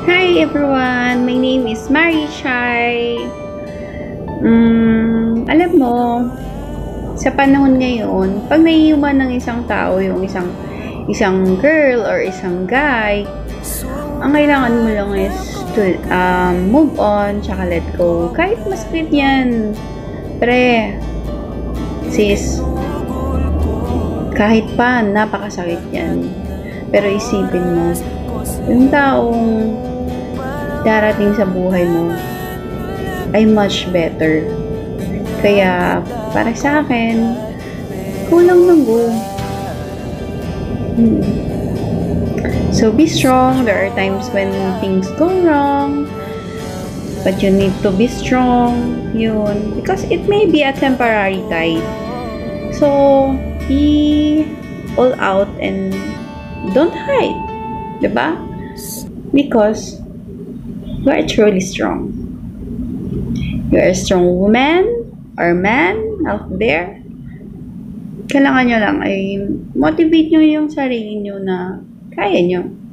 Hi everyone! My name is Mari Chai. Alam mo, sa panahon ngayon, pag naiiwan ng isang tao, yung isang girl or isang guy, ang kailangan mo lang is to move on, tsaka let go. Kahit masakit yan, pre, sis, kahit pa, napakasakit yan. Pero isipin mo, yung taong darating sa buhay mo ay much better. Kaya, para sa akin, kulang ng go. So, be strong. There are times when things go wrong, but you need to be strong. Yun. Because it may be a temporary tide. So, be all out and don't hide. Diba? Because you are truly strong. You are a strong woman or man out there. Kailangan nyo lang ay motivate nyo yung sarili nyo na kaya nyo.